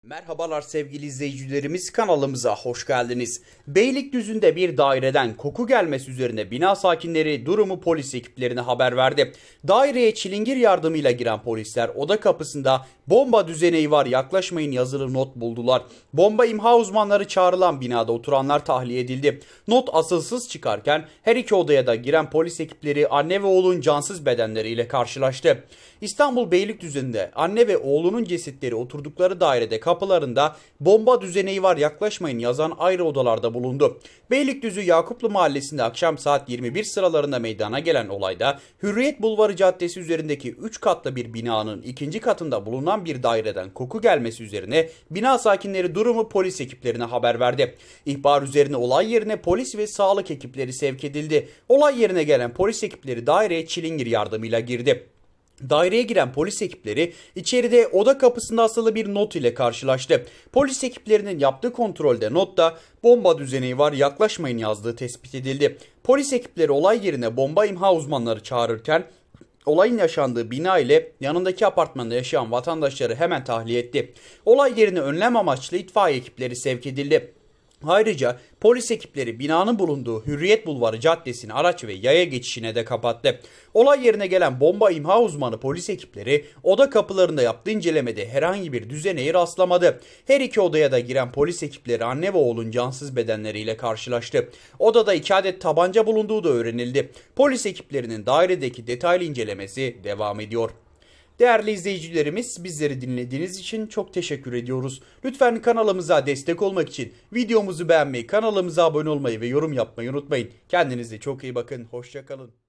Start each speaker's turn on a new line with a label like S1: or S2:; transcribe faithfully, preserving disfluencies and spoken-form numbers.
S1: Merhabalar sevgili izleyicilerimiz, kanalımıza hoş geldiniz. Beylikdüzü'nde bir daireden koku gelmesi üzerine bina sakinleri durumu polis ekiplerine haber verdi. Daireye çilingir yardımıyla giren polisler oda kapısında "bomba düzeneği var, yaklaşmayın" yazılı not buldular. Bomba imha uzmanları çağrılan binada oturanlar tahliye edildi. Not asılsız çıkarken her iki odaya da giren polis ekipleri anne ve oğlun cansız bedenleriyle karşılaştı. İstanbul Beylikdüzü'nde anne ve oğlunun cesetleri oturdukları dairede kapılarında "bomba düzeneği var, yaklaşmayın" yazan ayrı odalarda bulundu. Beylikdüzü Yakuplu Mahallesi'nde akşam saat yirmi bir sıralarında meydana gelen olayda Hürriyet Bulvarı Caddesi üzerindeki üç katlı bir binanın ikinci katında bulunan bir daireden koku gelmesi üzerine bina sakinleri durumu polis ekiplerine haber verdi. İhbar üzerine olay yerine polis ve sağlık ekipleri sevk edildi. Olay yerine gelen polis ekipleri daireye çilingir yardımıyla girdi. Daireye giren polis ekipleri içeride oda kapısında asılı bir not ile karşılaştı. Polis ekiplerinin yaptığı kontrolde notta "bomba düzeneği var, yaklaşmayın" yazdığı tespit edildi. Polis ekipleri olay yerine bomba imha uzmanları çağırırken olayın yaşandığı bina ile yanındaki apartmanda yaşayan vatandaşları hemen tahliye etti. Olay yerine önlem amaçlı itfaiye ekipleri sevk edildi. Ayrıca polis ekipleri binanın bulunduğu Hürriyet Bulvarı Caddesi'ni araç ve yaya geçişine de kapattı. Olay yerine gelen bomba imha uzmanı polis ekipleri oda kapılarında yaptığı incelemede herhangi bir düzeneğe rastlamadı. Her iki odaya da giren polis ekipleri anne ve oğlun cansız bedenleriyle karşılaştı. Odada iki adet tabanca bulunduğu da öğrenildi. Polis ekiplerinin dairedeki detaylı incelemesi devam ediyor. Değerli izleyicilerimiz, bizleri dinlediğiniz için çok teşekkür ediyoruz. Lütfen kanalımıza destek olmak için videomuzu beğenmeyi, kanalımıza abone olmayı ve yorum yapmayı unutmayın. Kendinize çok iyi bakın. Hoşça kalın.